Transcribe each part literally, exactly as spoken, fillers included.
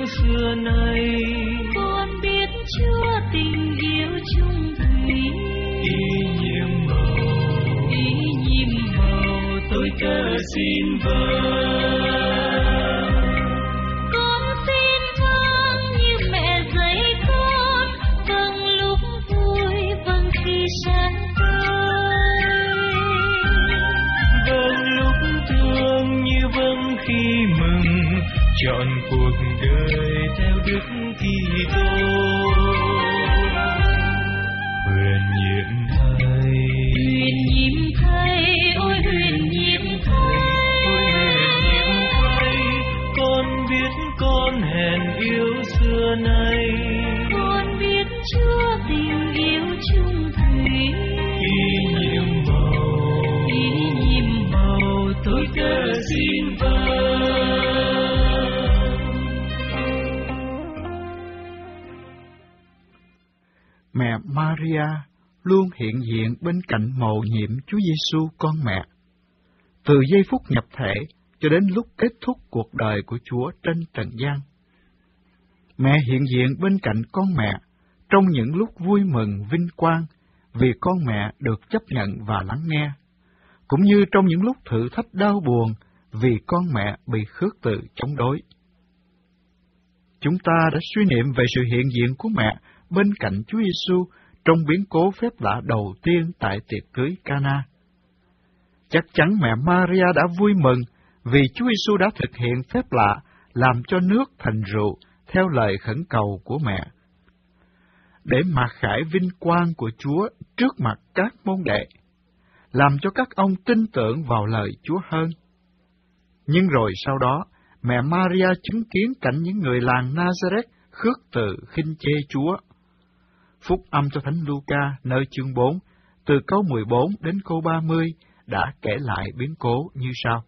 xưa nay. Con biết Chúa tình yêu chung thủy, Y nhiệm màu, ý nhiệm màu tôi cớ xin vâng. Con xin vâng như mẹ dạy con, vâng lúc vui vâng khi sáng tới, Vâng lúc thương như vâng khi mừng, chọn cuộc đời theo Đức Kitô. Huyền nhiệm Thầy, huyền nhiệm Thầy, ôi huyền nhiệm Thầy, ôi huyền nhiệm Thầy, con biết con hèn yếu xưa nay. con biết Chúa tình yêu chung thủy, Y nhiệm màu, ý nhiệm màu tôi cớ xin vâng. Mẹ Maria luôn hiện diện bên cạnh mầu nhiệm Chúa Giêsu con mẹ. Từ giây phút nhập thể cho đến lúc kết thúc cuộc đời của Chúa trên trần gian. Mẹ hiện diện bên cạnh con mẹ trong những lúc vui mừng vinh quang vì con mẹ được chấp nhận và lắng nghe, cũng như trong những lúc thử thách đau buồn vì con mẹ bị khước từ chống đối. Chúng ta đã suy niệm về sự hiện diện của mẹ bên cạnh Chúa Giêsu trong biến cố phép lạ đầu tiên tại tiệc cưới Cana. Chắc chắn mẹ Maria đã vui mừng vì Chúa Giêsu đã thực hiện phép lạ làm cho nước thành rượu theo lời khẩn cầu của mẹ, để mặc khải vinh quang của Chúa trước mặt các môn đệ, làm cho các ông tin tưởng vào lời Chúa hơn. Nhưng rồi sau đó, mẹ Maria chứng kiến cảnh những người làng Nazareth khước từ khinh chê Chúa. Phúc âm cho Thánh Luca nơi chương bốn, từ câu mười bốn đến câu ba mươi đã kể lại biến cố như sau.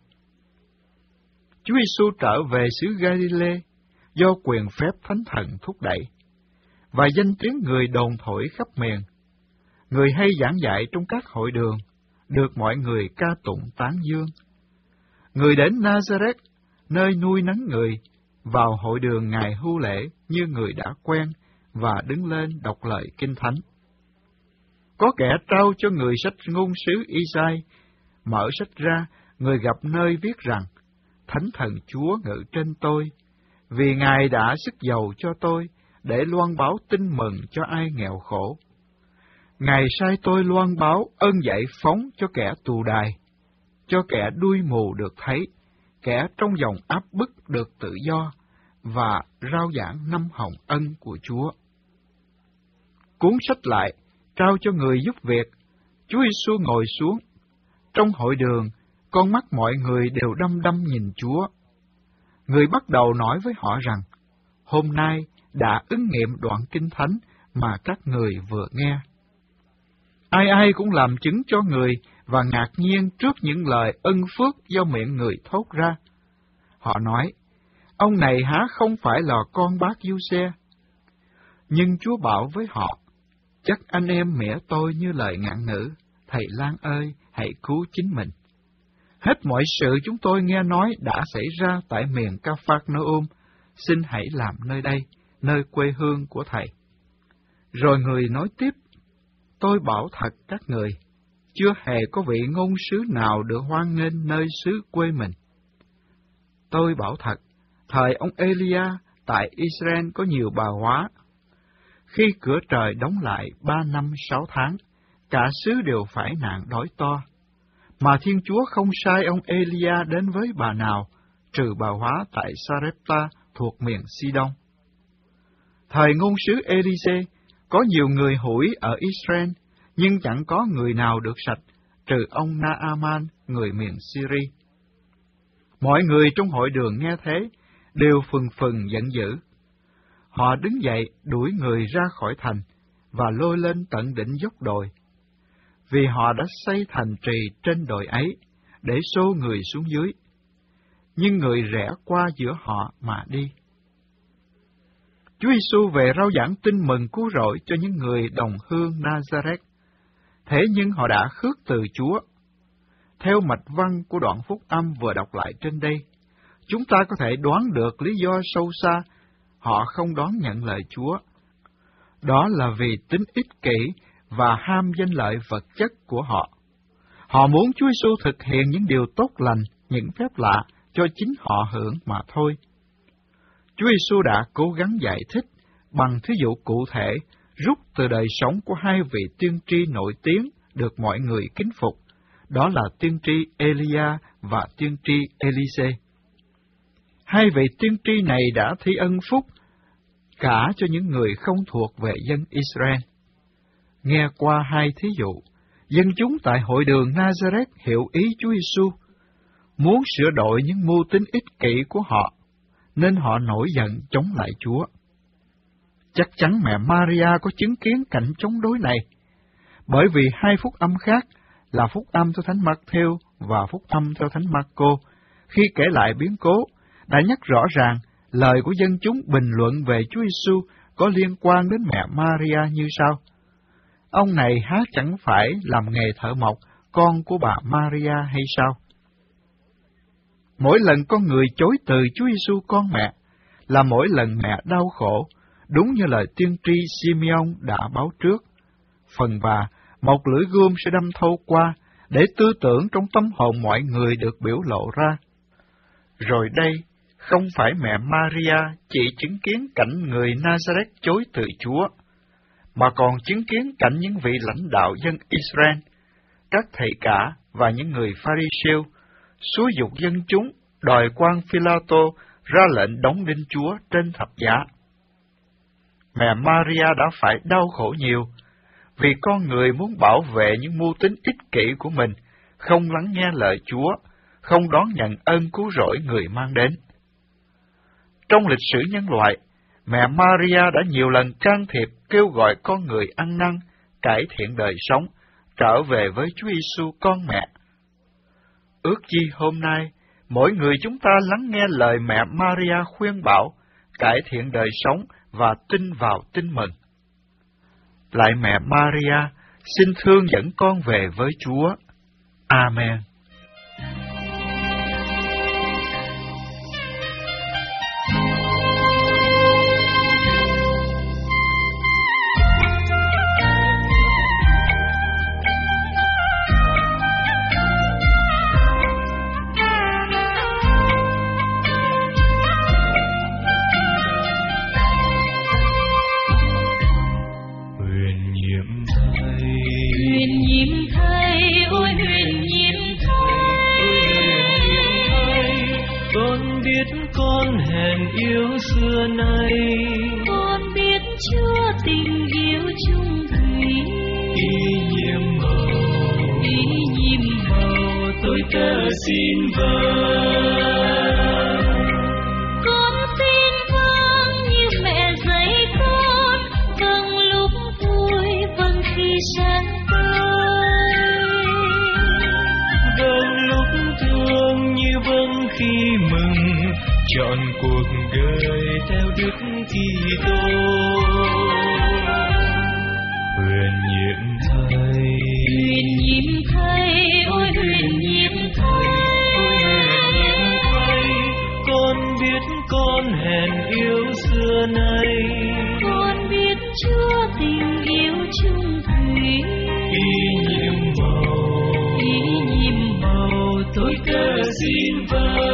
Chúa Giêsu trở về xứ Galilee do quyền phép Thánh Thần thúc đẩy, và danh tiếng người đồn thổi khắp miền. Người hay giảng dạy trong các hội đường, được mọi người ca tụng tán dương. Người đến Nazareth, nơi nuôi nấng người, vào hội đường ngày hưu lễ như người đã quen, và đứng lên đọc lời Kinh Thánh. Có kẻ trao cho người sách ngôn sứ Isai, mở sách ra, người gặp nơi viết rằng, Thánh Thần Chúa ngự trên tôi, vì Ngài đã sức dầu cho tôi, để loan báo tin mừng cho ai nghèo khổ. Ngài sai tôi loan báo ơn giải phóng cho kẻ tù đày, cho kẻ đuôi mù được thấy, kẻ trong vòng áp bức được tự do, và rao giảng năm hồng ân của Chúa. Cuốn sách lại, trao cho người giúp việc, Chúa Giêsu ngồi xuống. Trong hội đường, con mắt mọi người đều đăm đăm nhìn Chúa. Người bắt đầu nói với họ rằng, hôm nay đã ứng nghiệm đoạn Kinh Thánh mà các người vừa nghe. Ai ai cũng làm chứng cho người và ngạc nhiên trước những lời ân phước do miệng người thốt ra. Họ nói, ông này há không phải là con bác Giuse? Nhưng Chúa bảo với họ, chắc anh em mỉa tôi như lời ngạn ngữ, thầy Lan ơi, hãy cứu chính mình. Hết mọi sự chúng tôi nghe nói đã xảy ra tại miền Ca-phác-nơ-um, xin hãy làm nơi đây, nơi quê hương của thầy. Rồi người nói tiếp, tôi bảo thật các người, chưa hề có vị ngôn sứ nào được hoan nghênh nơi xứ quê mình. Tôi bảo thật, thời ông Elia tại Israel có nhiều bà hóa. Khi cửa trời đóng lại ba năm sáu tháng, cả xứ đều phải nạn đói to. Mà Thiên Chúa không sai ông Elia đến với bà nào, trừ bà hóa tại Sarepta thuộc miền Sidon. Thời ngôn sứ Elise, có nhiều người hủi ở Israel, nhưng chẳng có người nào được sạch, trừ ông Naaman, người miền Syria. Mọi người trong hội đường nghe thế, đều phừng phừng giận dữ. Họ đứng dậy đuổi người ra khỏi thành, và lôi lên tận đỉnh dốc đồi. Vì họ đã xây thành trì trên đồi ấy, để xô người xuống dưới. Nhưng người rẽ qua giữa họ mà đi. Chúa Giêsu về rao giảng tin mừng cứu rỗi cho những người đồng hương Nazareth. Thế nhưng họ đã khước từ Chúa. Theo mạch văn của đoạn phúc âm vừa đọc lại trên đây, chúng ta có thể đoán được lý do sâu xa họ không đón nhận lời Chúa. Đó là vì tính ích kỷ và ham danh lợi vật chất của họ. Họ muốn Chúa Giêsu thực hiện những điều tốt lành, những phép lạ cho chính họ hưởng mà thôi. Chúa Giêsu đã cố gắng giải thích bằng thí dụ cụ thể rút từ đời sống của hai vị tiên tri nổi tiếng được mọi người kính phục, đó là tiên tri Elia và tiên tri Elise. Hai vị tiên tri này đã thi ân phúc cả cho những người không thuộc về dân Israel. Nghe qua hai thí dụ, dân chúng tại hội đường Nazareth hiểu ý Chúa Giêsu, muốn sửa đổi những mưu tính ích kỷ của họ, nên họ nổi giận chống lại Chúa. Chắc chắn mẹ Maria có chứng kiến cảnh chống đối này, bởi vì hai phúc âm khác là phúc âm theo Thánh Matthew và phúc âm theo Thánh Marco, khi kể lại biến cố, đã nhắc rõ ràng lời của dân chúng bình luận về Chúa Giêsu có liên quan đến mẹ Maria như sau: ông này há chẳng phải làm nghề thợ mộc, con của bà Maria hay sao? Mỗi lần con người chối từ Chúa Giêsu con mẹ, là mỗi lần mẹ đau khổ, đúng như lời tiên tri Simeon đã báo trước. Phần bà, một lưỡi gươm sẽ đâm thâu qua, để tư tưởng trong tâm hồn mọi người được biểu lộ ra. Rồi đây, không phải mẹ Maria chỉ chứng kiến cảnh người Nazareth chối từ Chúa, mà còn chứng kiến cảnh những vị lãnh đạo dân Israel, các thầy cả và những người Pha-ri-siêu xúi giục dân chúng đòi quan Phi-la-tô ra lệnh đóng đinh Chúa trên thập giá. Mẹ Maria đã phải đau khổ nhiều, vì con người muốn bảo vệ những mưu tính ích kỷ của mình, không lắng nghe lời Chúa, không đón nhận ơn cứu rỗi người mang đến. Trong lịch sử nhân loại, mẹ Maria đã nhiều lần can thiệp kêu gọi con người ăn năn, cải thiện đời sống, trở về với Chúa Giêsu con mẹ. Ước chi hôm nay, mỗi người chúng ta lắng nghe lời mẹ Maria khuyên bảo, cải thiện đời sống và tin vào tin mừng. Lạy mẹ Maria, xin thương dẫn con về với Chúa. Amen. Con hèn yêu xưa nay, con biết Chúa tình yêu chung thủy. ý nhiệm màu, ý nhiệm màu tôi tớ xin vâng. Con xin vâng như mẹ dạy con, vâng lúc vui, vâng khi sáng tới, Vâng lúc thương như vâng khi mừng, chọn cuộc đời theo Đức Kitô. Huyền nhiệm Thầy, huyền nhiệm Thầy, ôi huyền nhiệm Thầy, con biết con hèn yêu xưa nay, con biết Chúa tình yêu chung thủy. ý nhiệm màu, ý nhiệm màu tôi tớ xin vâng.